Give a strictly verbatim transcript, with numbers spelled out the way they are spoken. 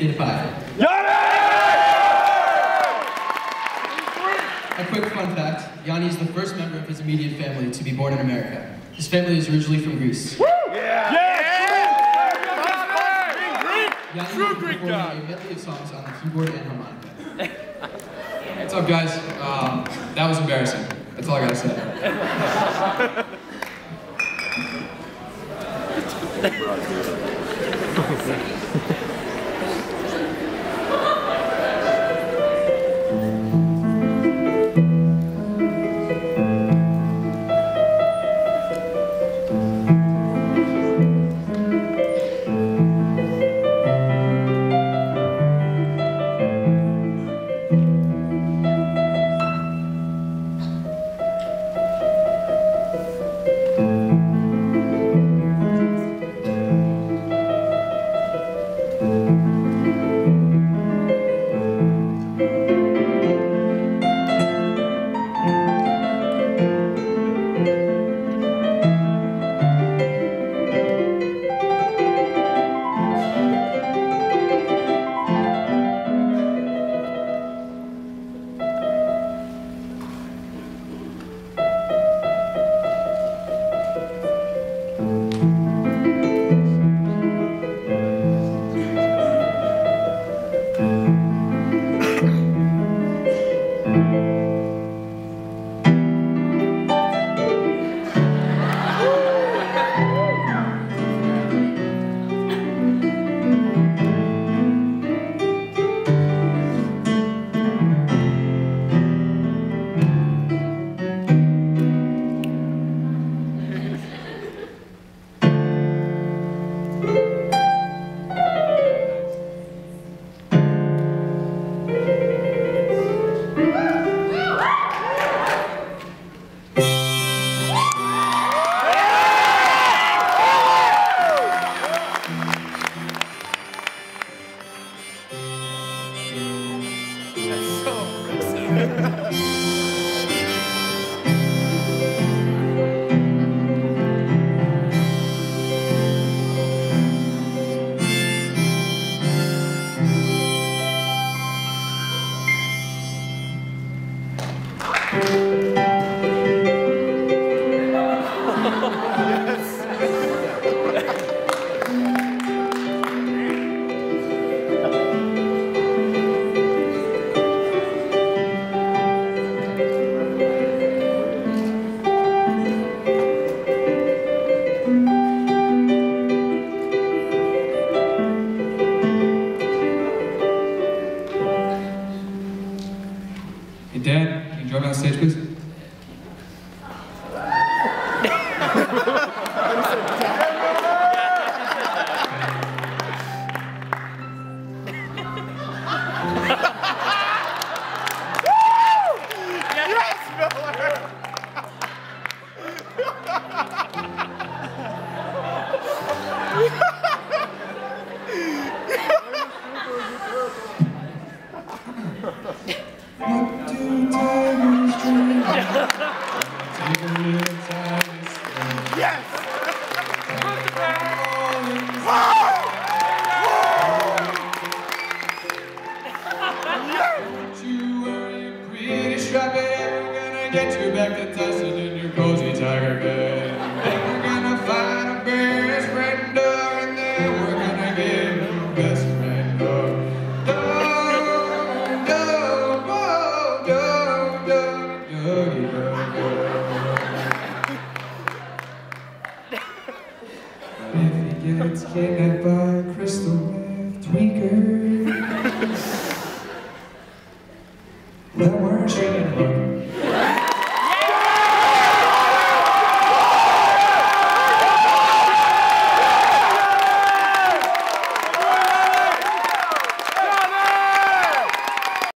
potato pie. Yanni! A quick fun fact, Yanni is the first member of his immediate family to be born in America. His family is originally from Greece. Woo! Yeah! Yeah! Yanni True will be Greek performing guy. a medley of songs on the keyboard and harmonica. What's up, guys? Um, that was embarrassing. That's all I gotta say. Hey, Dad, can you join me on stage, please? Get you back to Tyson in your cozy tiger bed. And we're gonna find a best friend dog, and then we're gonna give you best friend dog. Dog, dog, dog, dog, dog, dog, dog. But if he gets kidnapped by a crystal meth tweaker, then we're shooting.